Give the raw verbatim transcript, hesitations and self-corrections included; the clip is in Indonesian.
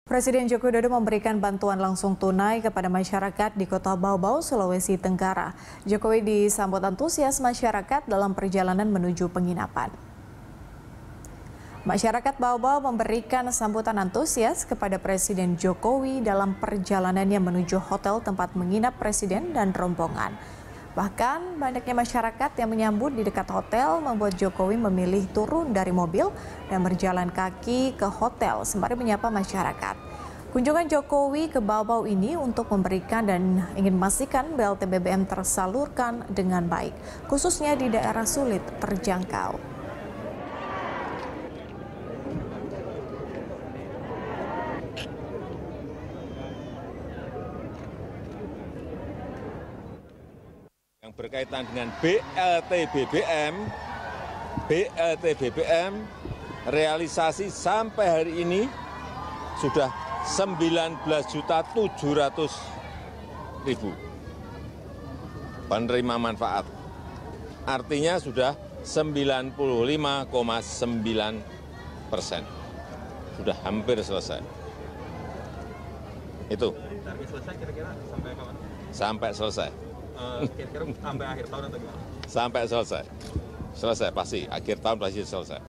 Presiden Joko Widodo memberikan bantuan langsung tunai kepada masyarakat di Kota Baubau, Sulawesi Tenggara. Jokowi disambut antusias masyarakat dalam perjalanan menuju penginapan. Masyarakat Baubau memberikan sambutan antusias kepada Presiden Jokowi dalam perjalanannya menuju hotel tempat menginap Presiden dan rombongan. Bahkan banyaknya masyarakat yang menyambut di dekat hotel membuat Jokowi memilih turun dari mobil dan berjalan kaki ke hotel sembari menyapa masyarakat. Kunjungan Jokowi ke Baubau ini untuk memberikan dan ingin memastikan B L T B B M tersalurkan dengan baik, khususnya di daerah sulit terjangkau. Yang berkaitan dengan B L T B B M, B L T B B M realisasi sampai hari ini sudah sembilan belas juta tujuh ratus ribu penerima manfaat. Artinya sudah sembilan puluh lima koma sembilan persen. Sudah hampir selesai. Itu. Target selesai kira-kira sampai kapan? Sampai selesai. Kira-kira sampai akhir tahun atau gimana? Sampai selesai. Selesai pasti, akhir tahun pasti selesai.